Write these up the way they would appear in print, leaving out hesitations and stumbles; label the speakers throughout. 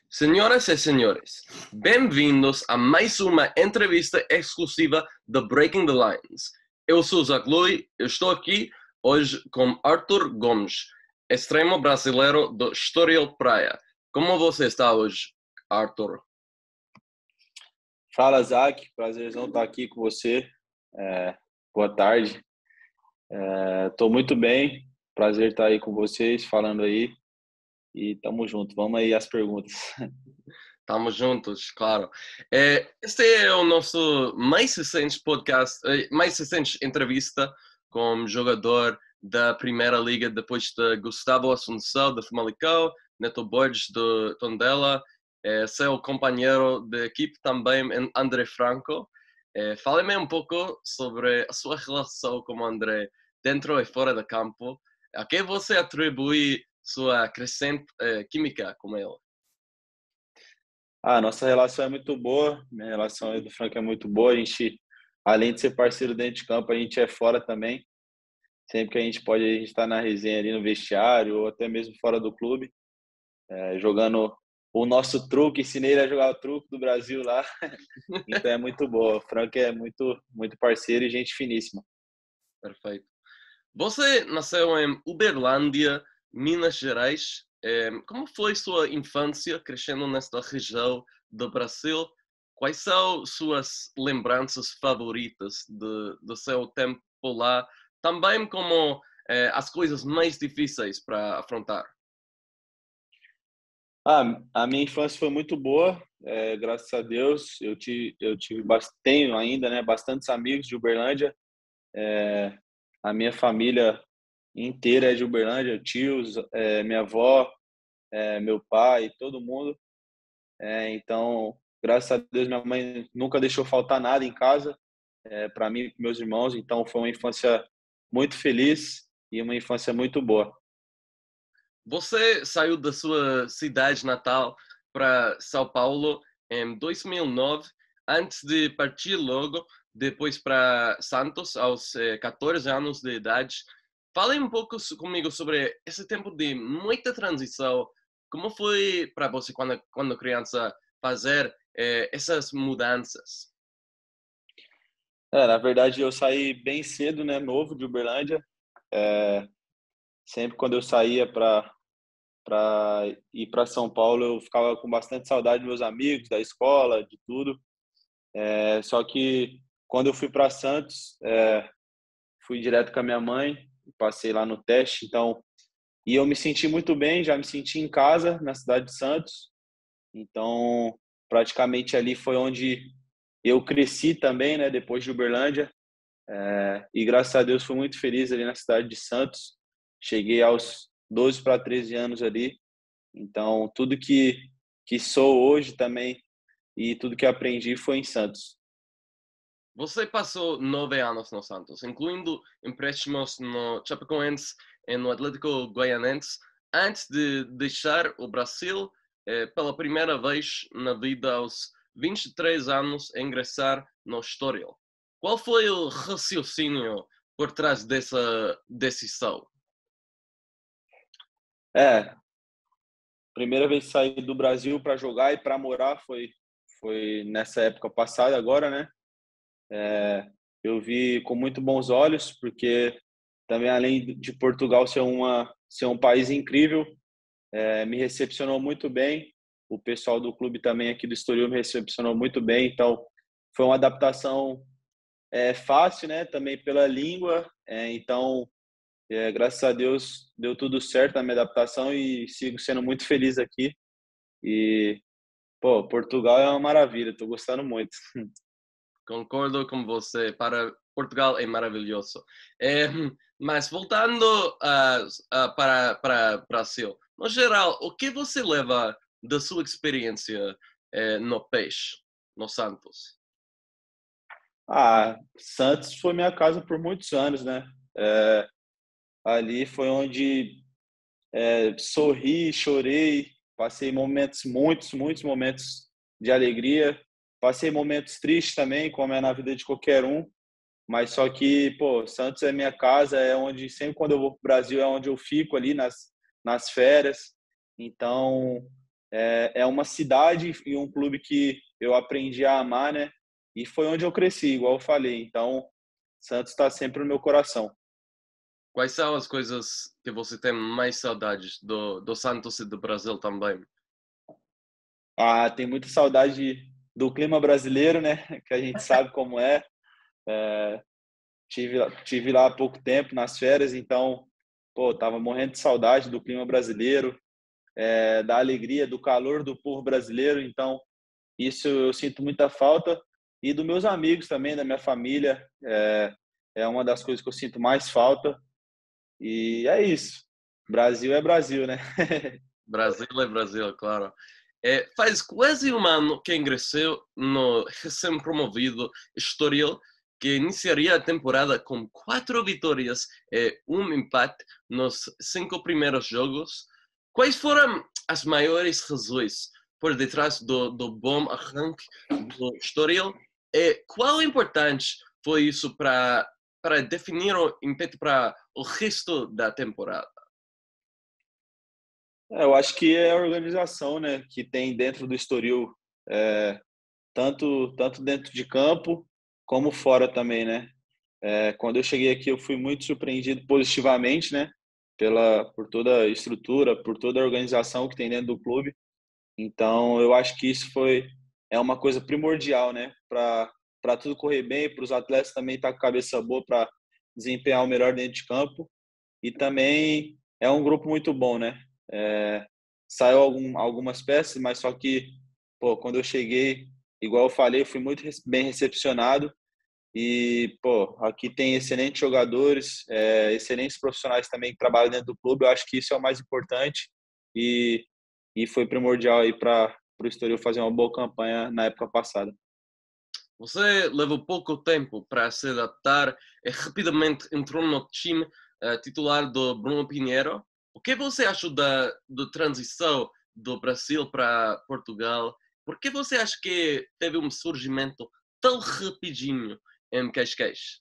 Speaker 1: Senhoras e senhores, bem-vindos a mais uma entrevista exclusiva da Breaking the Lines. Eu sou o Zach Lui, eu estou aqui hoje com Arthur Gomes, extremo brasileiro do Estoril Praia. Como você está hoje, Arthur?
Speaker 2: Fala, Zach. Prazerzão estar aqui com você. Boa tarde. Estou muito bem. Prazer estar aí com vocês, falando aí. E tamo junto. Vamos aí às perguntas.
Speaker 1: Estamos juntos, claro. Este é o nosso mais recente podcast, mais recente entrevista com um jogador da Primeira Liga, depois de Gustavo Assunção, de Famalicão, Neto Borges, de Tondela, seu companheiro de equipe também, André Franco. Fale-me um pouco sobre a sua relação com o André dentro e fora do campo. A que você atribui sua crescente química com ele?
Speaker 2: Nossa relação é muito boa. Minha relação e do Franco é muito boa. A gente, além de ser parceiro dentro de campo, a gente é fora também. Sempre que a gente pode, a gente está na resenha ali no vestiário ou até mesmo fora do clube, jogando o nosso truque. Ensinei ele a jogar o truque do Brasil lá. Então é muito boa. O Franco é muito, muito parceiro e gente finíssima.
Speaker 1: Perfeito. Você nasceu em Uberlândia, Minas Gerais. Como foi sua infância crescendo nesta região do Brasil? Quais são suas lembranças favoritas do seu tempo lá? Também como as coisas mais difíceis para afrontar.
Speaker 2: A minha infância foi muito boa, graças a Deus. Tenho ainda, né, bastantes amigos de Uberlândia. A minha família inteira é de Uberlândia, tios, minha avó, meu pai, todo mundo. Então, graças a Deus, minha mãe nunca deixou faltar nada em casa, para mim e para meus irmãos. Então, foi uma infância muito feliz e uma infância muito boa.
Speaker 1: Você saiu da sua cidade natal para São Paulo em 2009, antes de partir logo, depois para Santos, aos 14 anos de idade. Fale um pouco comigo sobre esse tempo de muita transição. Como foi para você, quando criança, fazer essas mudanças?
Speaker 2: Na verdade, eu saí bem cedo, né, novo de Uberlândia. Sempre quando eu saía para ir para São Paulo, eu ficava com bastante saudade dos meus amigos, da escola, de tudo. Só que quando eu fui para Santos, fui direto com a minha mãe, passei lá no teste, então, e eu me senti muito bem, já me senti em casa na cidade de Santos. Então, praticamente ali foi onde eu cresci também, né, depois de Uberlândia. E graças a Deus fui muito feliz ali na cidade de Santos. Cheguei aos 12 para 13 anos ali. Então, tudo que sou hoje também e tudo que aprendi foi em Santos.
Speaker 1: Você passou 9 anos no Santos, incluindo empréstimos no Chapecoense e no Atlético Goianense, antes de deixar o Brasil pela primeira vez na vida aos 23 anos e ingressar no Estoril. Qual foi o raciocínio por trás dessa decisão?
Speaker 2: É, primeira vez que saí do Brasil para jogar e para morar foi nessa época passada agora, né? Eu vi com muito bons olhos, porque também além de Portugal ser um país incrível, me recepcionou muito bem. O pessoal do clube também aqui do Estoril me recepcionou muito bem. Então, foi uma adaptação fácil, né? Também pela língua. Então, graças a Deus, deu tudo certo na minha adaptação e sigo sendo muito feliz aqui. E, pô, Portugal é uma maravilha. Estou gostando muito.
Speaker 1: Concordo com você. Para Portugal é maravilhoso. Mas voltando para Brasil, no geral, o que você leva da sua experiência no Peixe, no Santos?
Speaker 2: Santos foi minha casa por muitos anos, né? Ali foi onde sorri, chorei, passei momentos, muitos momentos de alegria, passei momentos tristes também, como é na vida de qualquer um, mas só que, pô, Santos é minha casa, é onde sempre quando eu vou pro Brasil é onde eu fico ali nas férias. Então, é uma cidade e um clube que eu aprendi a amar, né? E foi onde eu cresci, igual eu falei. Então, Santos está sempre no meu coração.
Speaker 1: Quais são as coisas que você tem mais saudades do Santos e do Brasil também?
Speaker 2: Ah, tem muita saudade do clima brasileiro, né? Que a gente sabe como é. Tive lá há pouco tempo nas férias, então, pô, tava morrendo de saudade do clima brasileiro, da alegria, do calor do povo brasileiro. Então, isso eu sinto muita falta. E dos meus amigos também, da minha família, é uma das coisas que eu sinto mais falta. E é isso. Brasil é Brasil, né?
Speaker 1: Brasil é Brasil, claro. Faz quase um ano que ingressou no recém-promovido Estoril, que iniciaria a temporada com 4 vitórias e um empate nos 5 primeiros jogos. Quais foram as maiores razões por detrás do bom arranque do Estoril? E qual importante foi isso para definir o impacto para o resto da temporada?
Speaker 2: Eu acho que é a organização, né, que tem dentro do Estoril, tanto dentro de campo como fora também, né? Quando eu cheguei aqui, eu fui muito surpreendido positivamente, né, por toda a estrutura, por toda a organização que tem dentro do clube. Então, eu acho que isso é uma coisa primordial, né, para tudo correr bem, para os atletas também estar com a cabeça boa para desempenhar o melhor dentro de campo. E também é um grupo muito bom, né? Saiu algumas peças, mas só que, pô, quando eu cheguei, igual eu falei, eu fui muito bem recepcionado. E, pô, aqui tem excelentes jogadores, excelentes profissionais também que trabalham dentro do clube. Eu acho que isso é o mais importante e, e foi primordial aí para o Estoril fazer uma boa campanha na época passada.
Speaker 1: Você levou pouco tempo para se adaptar e rapidamente entrou no time titular do Bruno Pinheiro. O que você acha da transição do Brasil para Portugal? Por que você acha que teve um surgimento tão rapidinho em Cascais?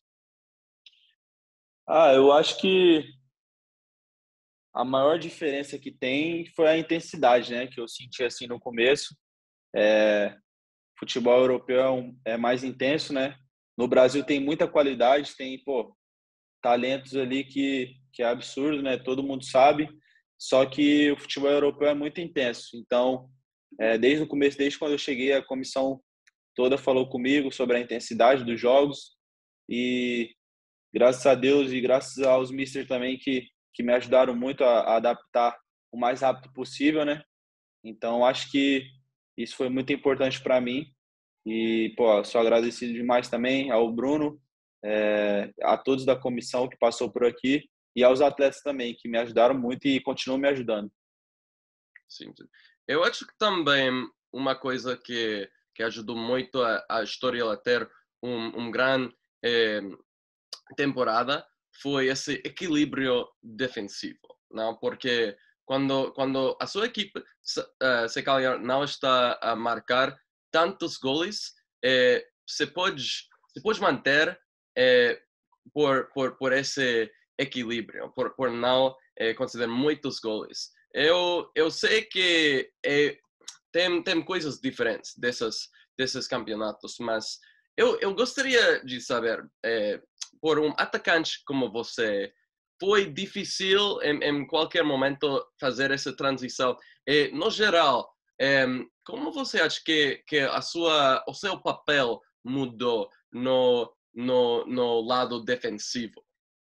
Speaker 2: Eu acho que a maior diferença que tem foi a intensidade, né? Que eu senti assim no começo. Futebol europeu é mais intenso, né? No Brasil tem muita qualidade, tem, pô, talentos ali que é absurdo, né? Todo mundo sabe. Só que o futebol europeu é muito intenso. Então, desde o começo, desde quando eu cheguei, a comissão toda falou comigo sobre a intensidade dos jogos e graças a Deus e graças aos mister também que me ajudaram muito a adaptar o mais rápido possível, né? Então, acho que isso foi muito importante para mim e, pô, sou agradecido demais também ao Bruno, a todos da comissão que passou por aqui e aos atletas também, que me ajudaram muito e continuam me ajudando.
Speaker 1: Sim, sim. Eu acho que também uma coisa que ajudou muito a história a ter um grande eh, temporada foi esse equilíbrio defensivo, não? Porque quando a sua equipe se calhar não está a marcar tantos goles, se pode manter eh, por esse equilíbrio, por não conceder muitos goles. Eu sei que tem coisas diferentes desses campeonatos, mas eu gostaria de saber, por um atacante como você, foi difícil em qualquer momento fazer essa transição? No geral, como você acha que o seu papel mudou no lado defensivo?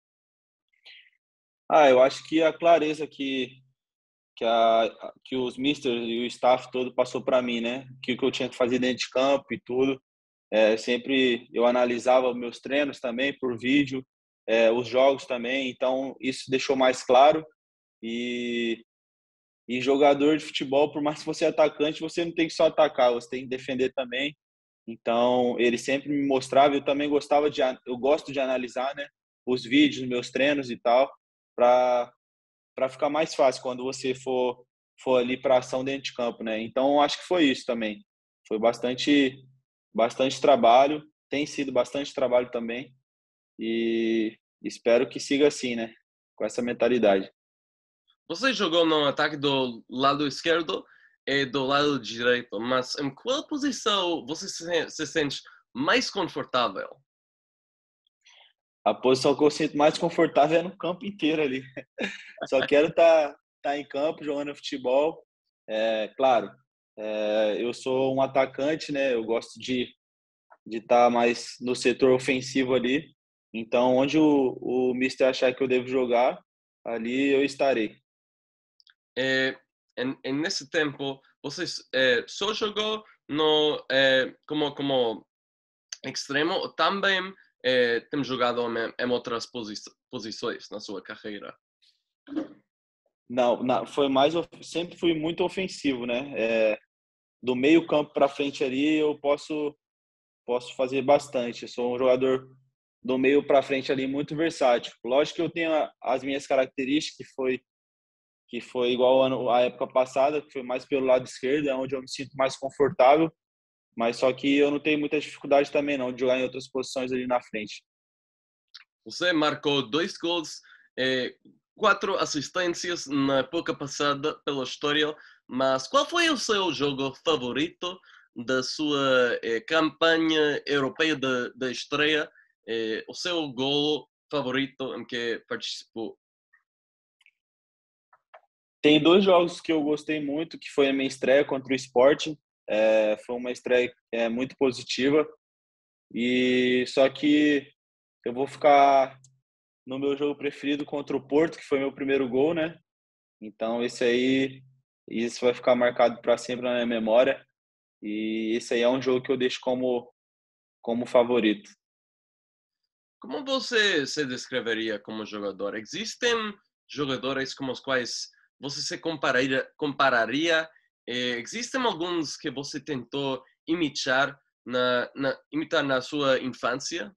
Speaker 2: Eu acho que a clareza que os misters e o staff todo passou para mim, né? Que o que eu tinha que fazer dentro de campo e tudo. Sempre eu analisava meus treinos também por vídeo, os jogos também, então isso deixou mais claro. E, e jogador de futebol, por mais que você é atacante, você não tem que só atacar, você tem que defender também. Então ele sempre me mostrava, eu também eu gosto de analisar, né, os vídeos, meus treinos e tal, para ficar mais fácil quando você for ali para ação dentro de campo, né? Então acho que foi isso também. Foi bastante trabalho, tem sido bastante trabalho também e espero que siga assim, né? Com essa mentalidade.
Speaker 1: Você jogou no ataque do lado esquerdo é do lado direito, mas em qual posição você se sente mais confortável?
Speaker 2: A posição que eu sinto mais confortável é no campo inteiro ali. Só quero tá em campo jogando futebol. Claro, eu sou um atacante, né? Eu gosto de estar mais no setor ofensivo ali. Então, onde o Mister achar que eu devo jogar, ali eu estarei.
Speaker 1: Nesse tempo, você só jogou como extremo ou também tem jogado em outras posições na sua carreira?
Speaker 2: Não, foi mais, sempre fui muito ofensivo, né? Do meio campo para frente ali eu posso fazer bastante. Eu sou um jogador do meio para frente ali muito versátil. Lógico que eu tenho as minhas características, que foi igual à época passada, que foi mais pelo lado esquerdo, é onde eu me sinto mais confortável, mas só que eu não tenho muita dificuldade também não de jogar em outras posições ali na frente.
Speaker 1: Você marcou 2 gols, eh, 4 assistências na época passada pela história, mas qual foi o seu jogo favorito da sua campanha europeia da estreia? O seu gol favorito em que participou?
Speaker 2: Tem dois jogos que eu gostei muito, que foi a minha estreia contra o Sport. Foi uma estreia muito positiva. E só que eu vou ficar no meu jogo preferido contra o Porto, que foi meu primeiro gol, né? Então isso vai ficar marcado para sempre na minha memória. E esse aí é um jogo que eu deixo como favorito.
Speaker 1: Como você se descreveria como jogador? Existem jogadores com os quais você se compararia? Existem alguns que você tentou imitar na sua infância?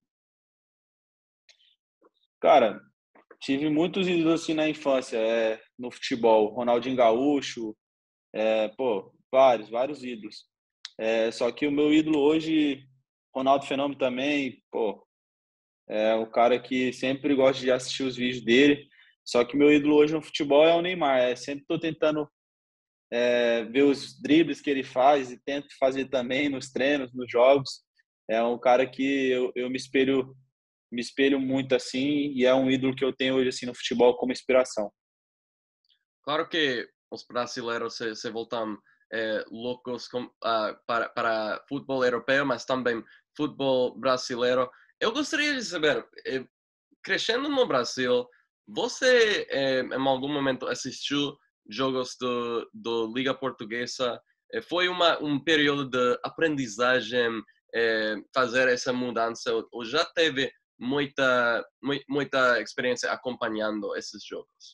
Speaker 2: Cara, tive muitos ídolos assim na infância, no futebol, Ronaldinho Gaúcho, vários ídolos. Só que o meu ídolo hoje, Ronaldo Fenômeno também, pô, é o cara que sempre gosto de assistir os vídeos dele. Só que meu ídolo hoje no futebol é o Neymar. Sempre estou tentando ver os dribles que ele faz e tento fazer também nos treinos, nos jogos. É um cara que eu me espelho muito assim e é um ídolo que eu tenho hoje assim no futebol como inspiração.
Speaker 1: Claro que os brasileiros se voltam loucos para futebol europeu, mas também futebol brasileiro. Eu gostaria de saber, crescendo no Brasil, você em algum momento assistiu jogos do Liga Portuguesa? Foi um período de aprendizagem fazer essa mudança ou já teve muita experiência acompanhando esses jogos?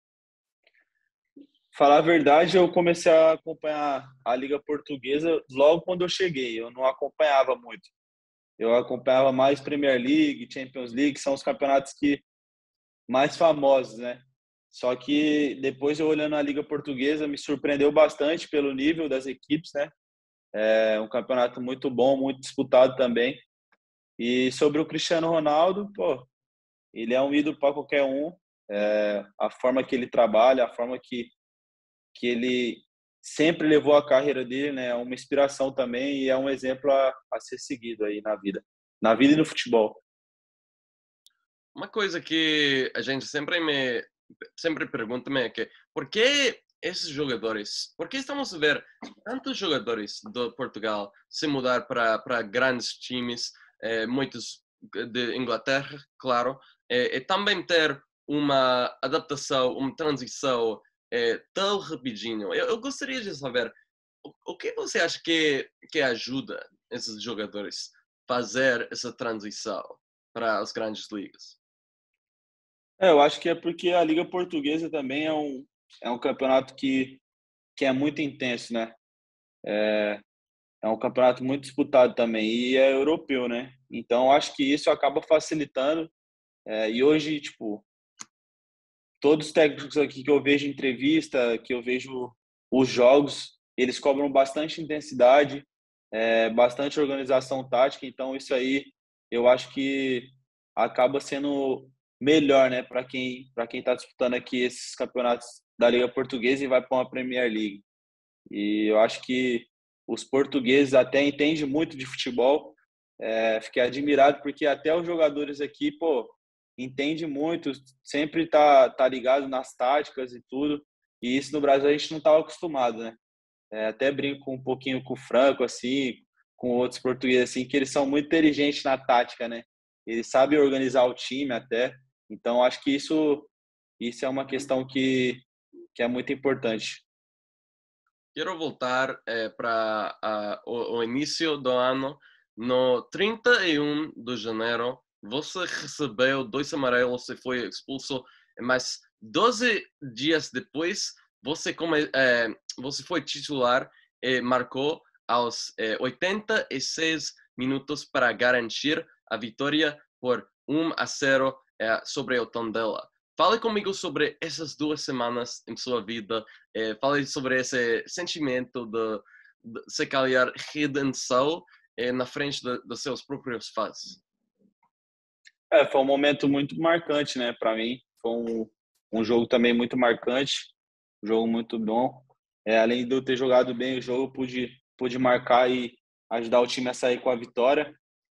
Speaker 2: Falar a verdade, eu comecei a acompanhar a Liga Portuguesa logo quando eu cheguei. Eu não acompanhava muito. Eu acompanhava mais Premier League, Champions League, que são os campeonatos que mais famosos, né? Só que depois eu olhando a Liga Portuguesa me surpreendeu bastante pelo nível das equipes, né? É um campeonato muito bom, muito disputado também. E sobre o Cristiano Ronaldo, pô, ele é um ídolo para qualquer um. A forma que ele trabalha, a forma que ele sempre levou a carreira dele, né? É uma inspiração também e é um exemplo a ser seguido aí na vida e no futebol.
Speaker 1: Uma coisa que a gente sempre pergunta-me é que por que esses jogadores, por que estamos a ver tantos jogadores de Portugal se mudar para grandes times, muitos de Inglaterra, claro, e também ter uma adaptação, uma transição tão rapidinho. Eu gostaria de saber o que você acha que ajuda esses jogadores a fazer essa transição para as grandes ligas?
Speaker 2: Eu acho que é porque a Liga Portuguesa também é um campeonato que é muito intenso, né? É um campeonato muito disputado também e é europeu, né? Então acho que isso acaba facilitando. E hoje, tipo, todos os técnicos aqui que eu vejo em entrevista, que eu vejo os jogos, eles cobram bastante intensidade, bastante organização tática. Então isso aí eu acho que acaba sendo melhor, né, para quem está disputando aqui esses campeonatos da Liga Portuguesa e vai para uma Premier League. E eu acho que os portugueses até entendem muito de futebol. Fiquei admirado porque até os jogadores aqui, pô, entende muito, sempre tá ligado nas táticas e tudo. E isso no Brasil a gente não estava acostumado, né? Até brinco um pouquinho com o Franco, assim, com outros portugueses, assim, que eles são muito inteligentes na tática, né? Eles sabem organizar o time até. Então, acho que isso é uma questão que é muito importante.
Speaker 1: Quero voltar para o início do ano. No 31 de janeiro, você recebeu 2 amarelos e foi expulso, mas 12 dias depois, você foi titular e marcou aos 86 minutos para garantir a vitória por 1-0 sobre o Tondela. Fale comigo sobre essas 2 semanas em sua vida. Fale sobre esse sentimento de se calhar, redenção na frente dos seus próprios fãs.
Speaker 2: Foi um momento muito marcante, né, para mim. Foi um jogo também muito marcante, um jogo muito bom. Além de eu ter jogado bem o jogo, pude marcar e ajudar o time a sair com a vitória.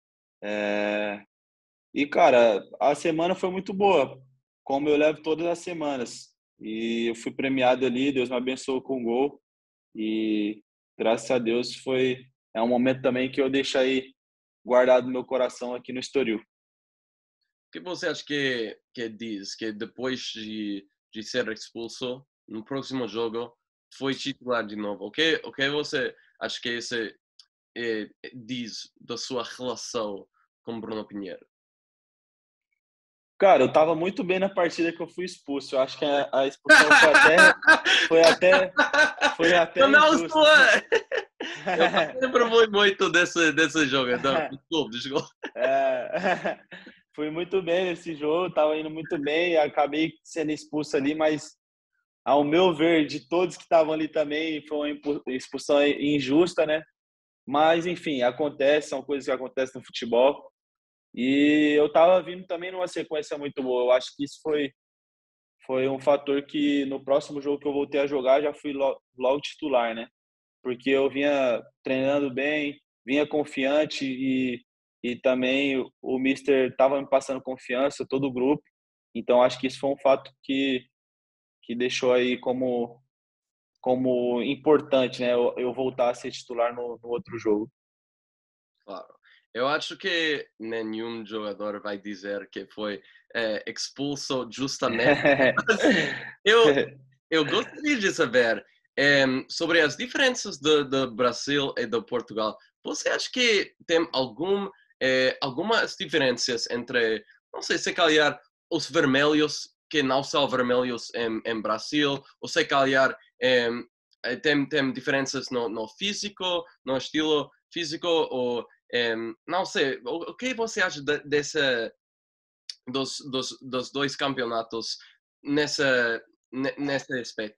Speaker 2: E, cara, a semana foi muito boa, como eu levo todas as semanas. E eu fui premiado ali, Deus me abençoou com o gol. E, graças a Deus, é um momento também que eu deixo aí guardado no meu coração aqui no Estoril.
Speaker 1: O que você acha que diz que depois de ser expulso, no próximo jogo, foi titular de novo? O que você acha que esse diz da sua relação com Bruno Pinheiro?
Speaker 2: Cara, eu tava muito bem na partida que eu fui expulso. Eu acho que a expulsão foi até, foi até
Speaker 1: Não,
Speaker 2: injusta.
Speaker 1: eu sempre fui muito desse jogador. Desculpa.
Speaker 2: Fui muito bem nesse jogo, tava indo muito bem, acabei sendo expulso ali, mas ao meu ver, de todos que estavam ali também, foi uma expulsão injusta, né? Mas, enfim, acontece, são coisas que acontecem no futebol. E eu tava vindo também numa sequência muito boa. Eu acho que isso foi um fator que no próximo jogo que eu voltei a jogar já fui logo titular, né? Porque eu vinha treinando bem, vinha confiante e também o Mister estava me passando confiança, todo o grupo. Então acho que isso foi um fato que deixou aí como importante, né? Eu voltar a ser titular no outro jogo.
Speaker 1: Claro. Eu acho que nenhum jogador vai dizer que foi expulso justamente. Mas eu gostaria de saber sobre as diferenças do Brasil e do Portugal. Você acha que tem algumas diferenças entre, não sei, se calhar os vermelhos, que não são vermelhos em Brasil, ou se calhar tem diferenças no físico, no estilo físico, ou não sei, o que você acha dos 2 campeonatos nesse aspecto?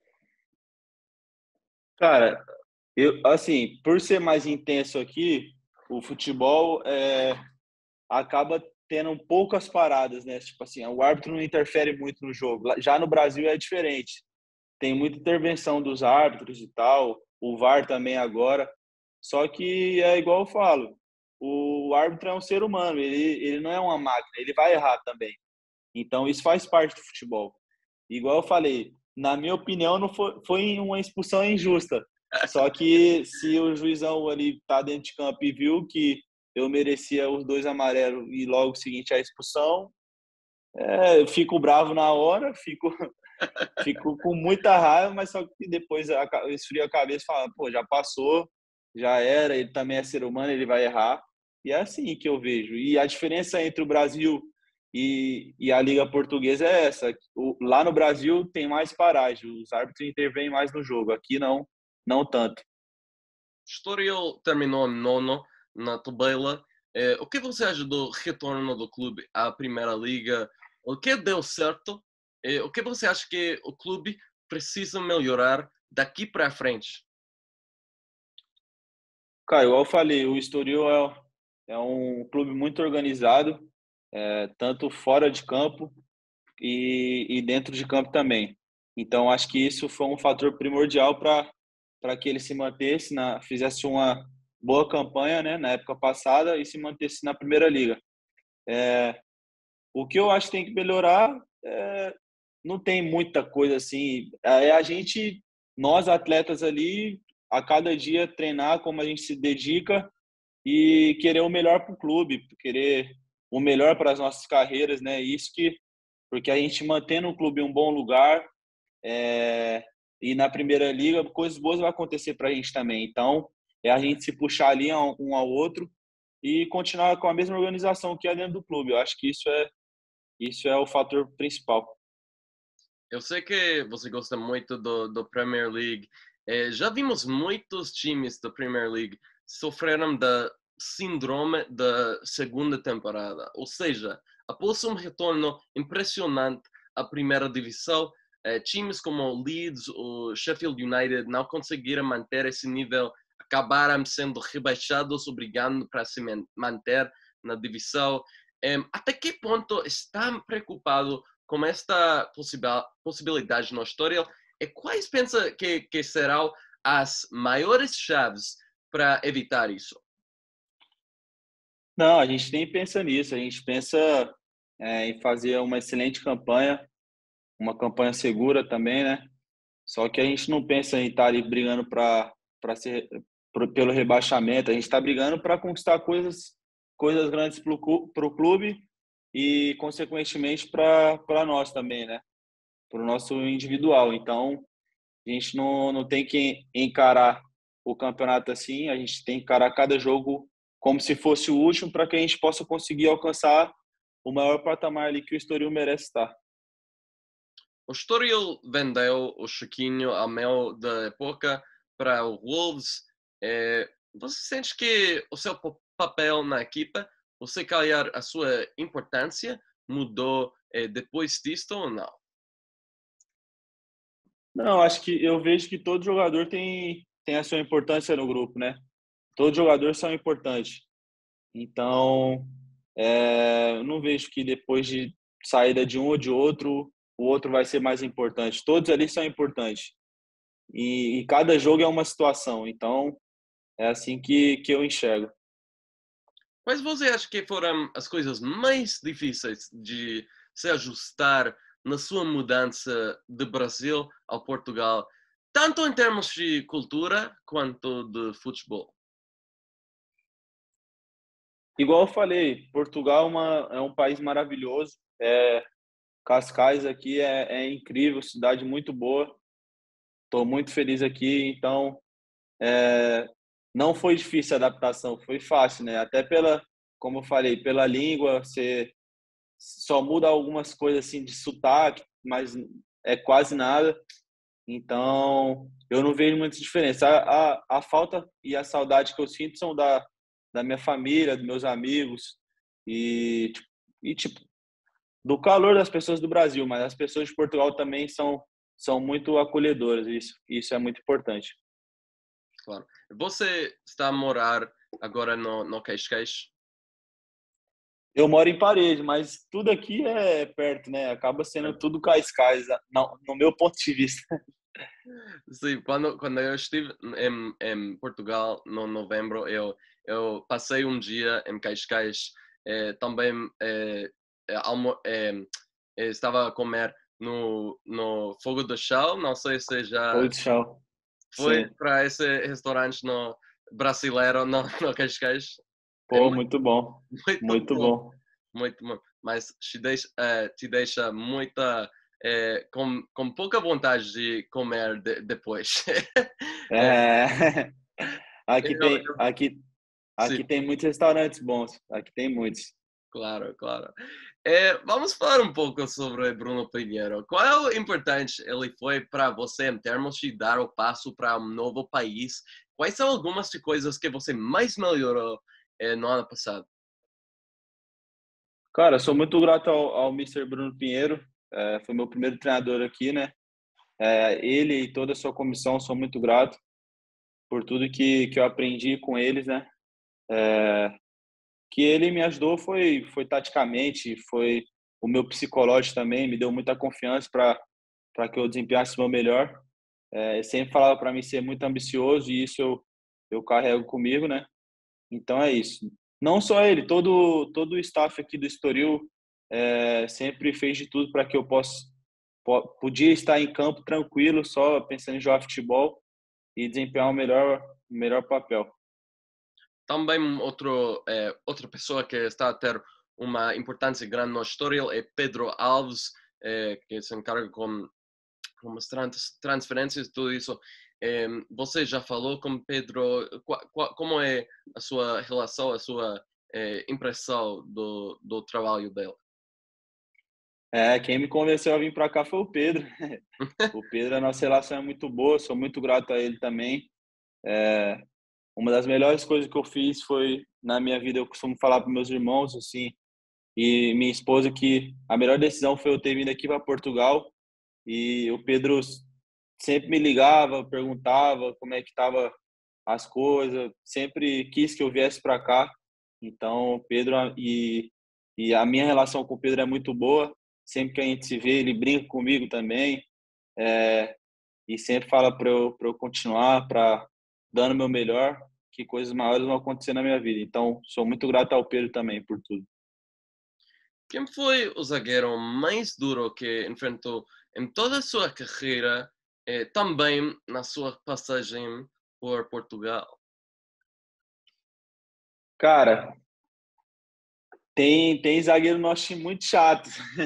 Speaker 2: Cara, assim, por ser mais intenso aqui, o futebol acaba tendo poucas paradas, né? Tipo assim, o árbitro não interfere muito no jogo. Já no Brasil é diferente. Tem muita intervenção dos árbitros e tal, o VAR também agora. Só que é igual eu falo, o árbitro é um ser humano, ele não é uma máquina, ele vai errar também. Então isso faz parte do futebol. Igual eu falei, na minha opinião, não foi uma expulsão injusta. Só que se o juizão ali tá dentro de campo e viu que eu merecia os 2 amarelos e logo seguinte a expulsão, eu fico bravo na hora, fico com muita raiva, mas só que depois eu esfrio a cabeça e falo, pô, já passou, já era, ele também é ser humano, ele vai errar. E é assim que eu vejo. E a diferença entre o Brasil e a Liga Portuguesa é essa. Lá no Brasil tem mais paragem, os árbitros intervêm mais no jogo. Aqui não tanto.
Speaker 1: Estoril terminou nono na tabela. O que você acha do retorno do clube à Primeira Liga? O que deu certo? O que você acha que o clube precisa melhorar daqui para frente?
Speaker 2: Cara, igual eu falei, o Estoril é um clube muito organizado, tanto fora de campo e dentro de campo também. Então, acho que isso foi um fator primordial para que ele se mantesse fizesse uma boa campanha, né, na época passada e se mantesse na Primeira Liga. O que eu acho que tem que melhorar não tem muita coisa assim. É a gente, nós atletas ali, a cada dia treinar como a gente se dedica e querer o melhor para o clube, querer o melhor para as nossas carreiras, né? Isso que, porque a gente mantendo o clube em um bom lugar e na Primeira Liga, coisas boas vão acontecer para a gente também. Então, é a gente se puxar ali um ao outro e continuar com a mesma organização que é dentro do clube. Eu acho que isso é o fator principal.
Speaker 1: Eu sei que você gosta muito do Premier League. Já vimos muitos times da Premier League sofreram da síndrome da segunda temporada. Ou seja, após um retorno impressionante à primeira divisão, times como o Leeds ou Sheffield United não conseguiram manter esse nível, acabaram sendo rebaixados, obrigando para se manter na divisão. Até que ponto está preocupado com esta possibilidade na história e quais pensa que serão as maiores chaves para evitar isso?
Speaker 2: Não, a gente nem pensa nisso. A gente pensa em fazer uma excelente campanha, uma campanha segura também, né? Só que a gente não pensa em estar ali brigando para ser pelo rebaixamento. A gente está brigando para conquistar coisas grandes para o clube e, consequentemente, para nós também, né? Para o nosso individual. Então, a gente não tem que encarar o campeonato assim, a gente tem que encarar cada jogo como se fosse o último para que a gente possa conseguir alcançar o maior patamar ali que o Estoril merece estar.
Speaker 1: O Estoril vendeu o Chiquinho ao meio da época para o Wolves. Você sente que o seu papel na equipa, ou se calhar a sua importância, mudou depois disto ou não?
Speaker 2: Não, acho que eu vejo que todo jogador tem a sua importância no grupo, né? Todos os jogadores são importantes. Então, eu não vejo que depois de saída de um ou de outro, o outro vai ser mais importante. Todos ali são importantes. E cada jogo é uma situação. Então, é assim que eu enxergo.
Speaker 1: Mas você acha que foram as coisas mais difíceis de se ajustar na sua mudança de Brasil ao Portugal, tanto em termos de cultura quanto de futebol?
Speaker 2: Igual eu falei, Portugal é um país maravilhoso. Cascais aqui é incrível, cidade muito boa. Estou muito feliz aqui. Então, não foi difícil a adaptação, foi fácil, né? Até como eu falei, pela língua, você só muda algumas coisas assim de sotaque, mas é quase nada. Então, eu não vejo muita diferença. A falta e a saudade que eu sinto são da minha família, dos meus amigos tipo, do calor das pessoas do Brasil, mas as pessoas de Portugal também são muito acolhedoras, isso é muito importante.
Speaker 1: Claro. Você está a morar agora no Cascais?
Speaker 2: Eu moro em Parede, mas tudo aqui é perto, né? Acaba sendo tudo Cascais, no meu ponto de vista.
Speaker 1: Sim, quando eu estive em Portugal no novembro, eu passei um dia em Cascais, também estava a comer no Fogo do Chão, não sei se já
Speaker 2: Fogo de chão.
Speaker 1: foi
Speaker 2: Sim.
Speaker 1: para esse restaurante no brasileiro no Cascais. É
Speaker 2: Pô, muito bom.
Speaker 1: muito
Speaker 2: Muito
Speaker 1: bom,
Speaker 2: bom.
Speaker 1: muito bom, mas te deixa muita, com pouca vontade de comer depois. É,
Speaker 2: É... Aqui
Speaker 1: eu,
Speaker 2: tem, aqui,
Speaker 1: sim,
Speaker 2: aqui tem muitos restaurantes bons. Aqui tem muitos.
Speaker 1: claro, claro. Vamos falar um pouco sobre Bruno Pinheiro. Qual é importante ele foi para você em termos de dar o passo para um novo país? Quais são algumas de coisas que você mais melhorou no ano passado?
Speaker 2: Cara, sou muito grato ao Mister Bruno Pinheiro. Foi meu primeiro treinador aqui, né? Ele e toda a sua comissão, sou muito grato por tudo que eu aprendi com eles, né? Que ele me ajudou foi taticamente, foi o meu psicológico também, me deu muita confiança para que eu desempenhasse o meu melhor. Ele sempre falava para mim ser muito ambicioso e isso eu carrego comigo, né? Então é isso. Não só ele, todo o staff aqui do Estoril sempre fez de tudo para que eu podia estar em campo tranquilo, só pensando em jogar futebol e desempenhar o melhor papel.
Speaker 1: Também outra pessoa que está a ter uma importância grande no Estoril é Pedro Alves, que se encarga com as transferências e tudo isso. Você já falou com Pedro, como é a sua relação, a sua impressão do trabalho dele?
Speaker 2: Quem me convenceu a vir para cá foi o Pedro. O Pedro, a nossa relação é muito boa, sou muito grato a ele também. Uma das melhores coisas que eu fiz foi, na minha vida, eu costumo falar para meus irmãos, assim, e minha esposa, que a melhor decisão foi eu ter vindo aqui para Portugal. E o Pedro sempre me ligava, perguntava como é que tava as coisas, sempre quis que eu viesse para cá. Então, o Pedro e a minha relação com o Pedro é muito boa. Sempre que a gente se vê, ele brinca comigo também, é, e sempre fala para eu continuar, para dando o meu melhor, que coisas maiores vão acontecer na minha vida. Então, sou muito grato ao Pedro também por tudo.
Speaker 1: Quem foi o zagueiro mais duro que enfrentou em toda a sua carreira, também na sua passagem por Portugal?
Speaker 2: Cara, tem zagueiro no nosso time muito chato.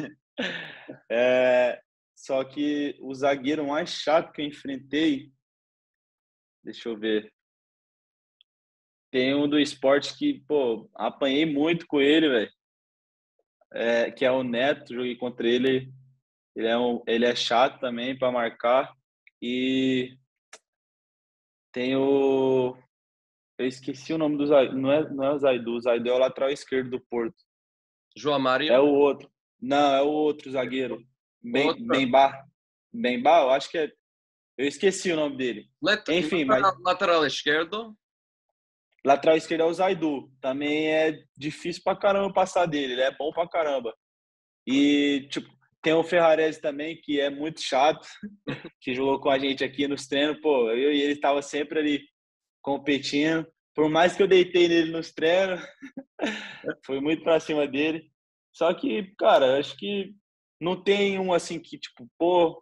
Speaker 2: Só que o zagueiro mais chato que eu enfrentei, deixa eu ver, tem um do esporte que, pô, apanhei muito com ele, velho, que é o Neto, joguei contra ele, ele é chato também para marcar, e tem eu esqueci o nome do Zaidu, não é o Zaidu é o lateral esquerdo do Porto,
Speaker 1: João
Speaker 2: é
Speaker 1: Mário?
Speaker 2: o outro, não, é o outro zagueiro,
Speaker 1: Outra.
Speaker 2: Bemba, eu acho que é, eu esqueci o nome dele, enfim, mas
Speaker 1: Lateral esquerdo?
Speaker 2: lateral esquerdo é o Zaidu. Também é difícil pra caramba passar dele. Ele é bom pra caramba. E, tipo, tem o Ferrarese também, que é muito chato, que jogou com a gente aqui nos treinos. Pô, eu e ele estava sempre ali competindo. Por mais que eu deitei nele nos treinos, foi muito pra cima dele. Só que, cara, acho que não tem um assim que, tipo, pô,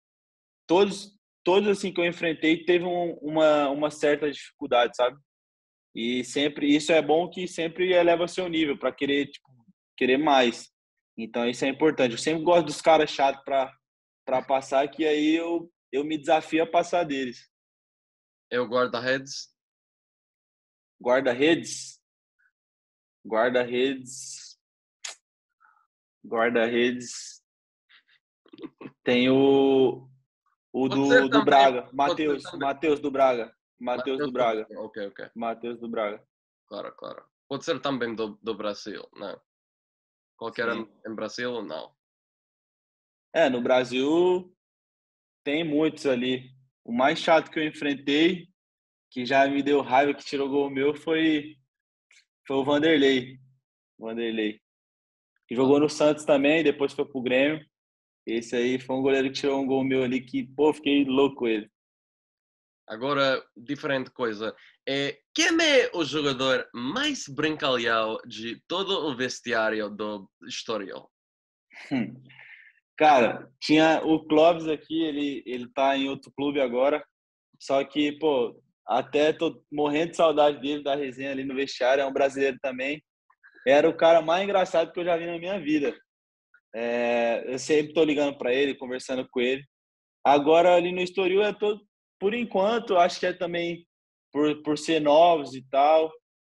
Speaker 2: todos assim que eu enfrentei teve uma certa dificuldade, sabe? E sempre isso é bom que sempre eleva seu nível para querer, tipo, querer mais. Então isso é importante. Eu sempre gosto dos caras chatos para passar, que aí eu me desafio a passar deles.
Speaker 1: É o guarda-redes?
Speaker 2: Guarda-redes, guarda-redes, guarda-redes. Tem o
Speaker 1: Pode ser
Speaker 2: do
Speaker 1: também.
Speaker 2: Braga,
Speaker 1: Pode ser
Speaker 2: Matheus,
Speaker 1: também.
Speaker 2: Matheus do Braga, Matheus
Speaker 1: Matheus
Speaker 2: do
Speaker 1: do
Speaker 2: Braga,
Speaker 1: Brasil. Ok, ok.
Speaker 2: Matheus do Braga.
Speaker 1: Claro, claro. Pode ser também do Brasil, não? Qualquer
Speaker 2: Sim.
Speaker 1: em Brasil, não.
Speaker 2: No Brasil tem muitos ali. O mais chato que eu enfrentei, que já me deu raiva, que tirou gol meu, foi o Vanderlei. Vanderlei. Que
Speaker 1: Claro.
Speaker 2: jogou no Santos também, depois foi pro Grêmio. Esse aí foi um goleiro que tirou um gol meu ali que, pô, fiquei louco com ele.
Speaker 1: Agora, diferente coisa. Quem é o jogador mais brincalhão de todo o vestiário do Estoril?
Speaker 2: Hum. Cara, tinha o Clóvis aqui, ele tá em outro clube agora. Só que, pô, até tô morrendo de saudade dele, da resenha ali no vestiário. É um brasileiro também. Era o cara mais engraçado que eu já vi na minha vida. Eu sempre tô ligando para ele, conversando com ele. Agora, ali no Estoril, por enquanto, acho que é também por ser novos e tal,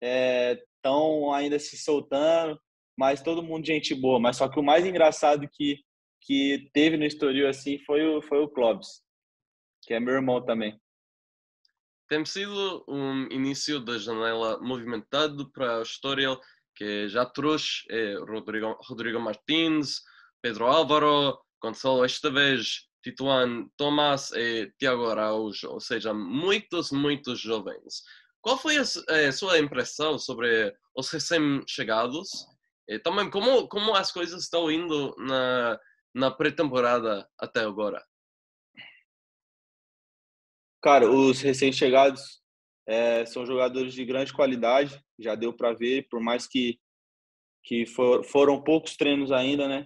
Speaker 2: estão ainda se soltando, mas todo mundo gente boa. Mas só que o mais engraçado que teve no Estoril assim foi o Clóvis, que é meu irmão também.
Speaker 1: Tem sido um início da janela movimentado para o Estoril, que já trouxe Rodrigo Martins, Pedro Álvaro, Gonçalo Esteves, Tituan Tomás e Tiago Araújo, ou seja, muitos jovens. Qual foi a sua impressão sobre os recém-chegados? E também como as coisas estão indo na pré-temporada até agora?
Speaker 2: Cara, os recém-chegados são jogadores de grande qualidade, já deu para ver, por mais que foram poucos treinos ainda, né?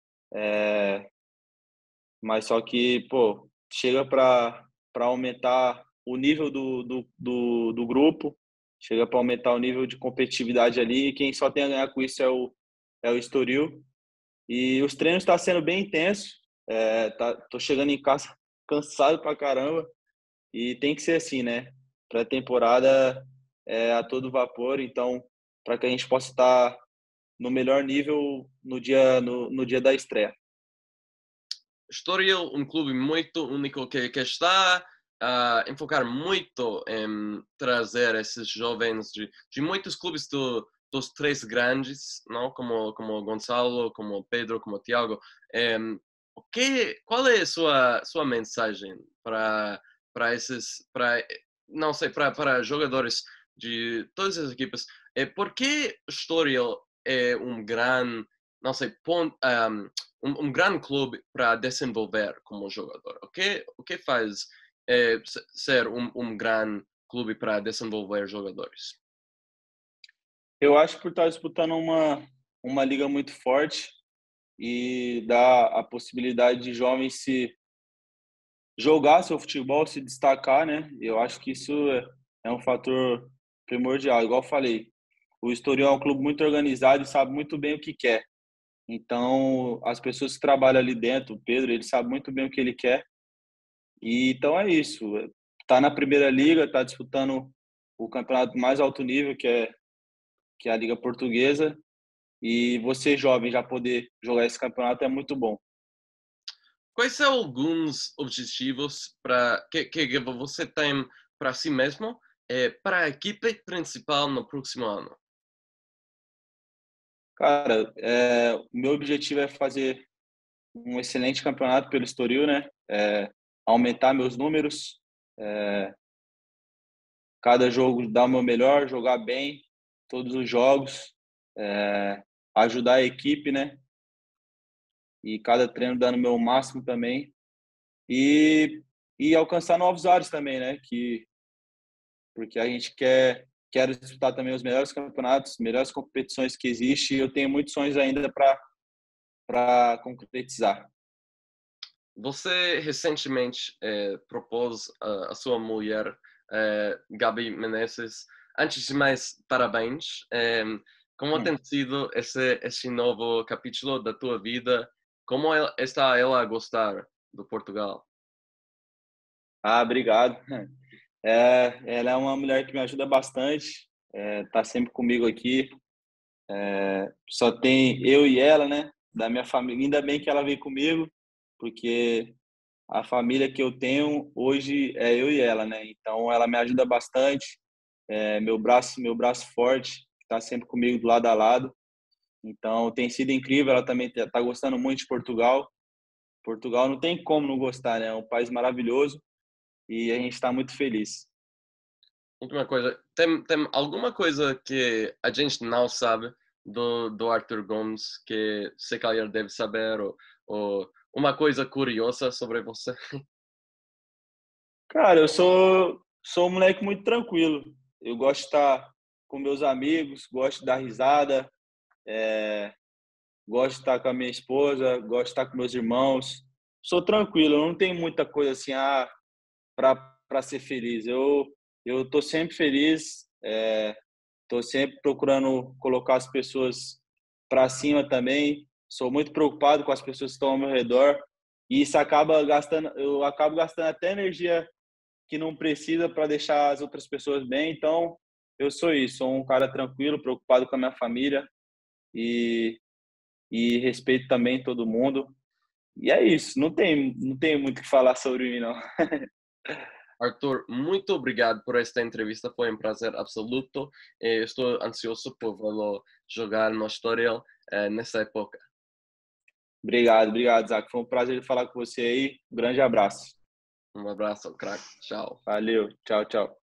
Speaker 2: Mas só que, pô, chega para aumentar o nível do grupo, chega para aumentar o nível de competitividade ali, e quem só tem a ganhar com isso é o Estoril. E os treinos estão sendo bem intensos, tô chegando em casa cansado pra caramba, e tem que ser assim, né? Pré-temporada a todo vapor, então, para que a gente possa estar no melhor nível no dia da estreia.
Speaker 1: Estoril, um clube muito único que está a enfocar muito em trazer esses jovens de muitos clubes dos três grandes, não? Como Gonçalo, como Pedro, como Tiago. Qual é a sua mensagem para esses, não sei, para jogadores de todas as equipas? Por que Estoril é um grande, não sei, ponto, um grande clube para desenvolver como jogador? O que faz ser um grande clube para desenvolver jogadores?
Speaker 2: Eu acho que por estar disputando uma liga muito forte e dá a possibilidade de jovens se jogar seu futebol, se destacar, né? Eu acho que isso é um fator primordial. Igual eu falei, o Estoril é um clube muito organizado e sabe muito bem o que quer. Então, as pessoas que trabalham ali dentro, o Pedro, ele sabe muito bem o que ele quer. E então é isso. Tá na primeira liga, tá disputando o campeonato mais alto nível, que é a Liga Portuguesa. E você, jovem, já poder jogar esse campeonato é muito bom.
Speaker 1: Quais são alguns objetivos que você tem para si mesmo para a equipe principal no próximo ano?
Speaker 2: Cara, o meu objetivo é fazer um excelente campeonato pelo Estoril, né? Aumentar meus números, cada jogo dar o meu melhor, jogar bem, todos os jogos, ajudar a equipe, né? E cada treino dando o meu máximo também. E, e alcançar novos ares também, né? Porque a gente quer disputar também os melhores campeonatos, melhores competições que existem. E eu tenho muitos sonhos ainda para concretizar.
Speaker 1: Você recentemente propôs a sua mulher, Gabi Menezes. Antes de mais, parabéns. Como tem sido esse novo capítulo da tua vida? Como está ela a gostar do Portugal?
Speaker 2: Ah, obrigado. Ela é uma mulher que me ajuda bastante, tá sempre comigo aqui. Só tem eu e ela, né? Da minha família. Ainda bem que ela veio comigo, porque a família que eu tenho hoje é eu e ela, né? Então ela me ajuda bastante, meu braço forte, está sempre comigo do lado a lado. Então tem sido incrível. Ela também está gostando muito de Portugal. Portugal não tem como não gostar, né? É um país maravilhoso e a gente está muito feliz.
Speaker 1: Última coisa, tem alguma coisa que a gente não sabe do Arthur Gomes que se calhar deve saber ou uma coisa curiosa sobre você?
Speaker 2: Cara, eu sou um moleque muito tranquilo. Eu gosto de estar com meus amigos, gosto de dar risada, gosto de estar com a minha esposa, gosto de estar com meus irmãos. Sou tranquilo, eu não tenho muita coisa assim para ser feliz. Eu tô sempre feliz, tô sempre procurando colocar as pessoas para cima também. Sou muito preocupado com as pessoas que estão ao meu redor e isso eu acabo gastando até energia que não precisa para deixar as outras pessoas bem. Então, eu sou isso, sou um cara tranquilo, preocupado com a minha família e, e respeito também todo mundo. E é isso, não tem muito o que falar sobre mim, não.
Speaker 1: Arthur, muito obrigado por esta entrevista, foi um prazer absoluto. Estou ansioso por vê-lo jogar no Estoril nessa época.
Speaker 2: Obrigado, Zac. Foi um prazer falar com você aí. Um grande abraço.
Speaker 1: Um abraço, craque. Tchau.
Speaker 2: Valeu, tchau, tchau.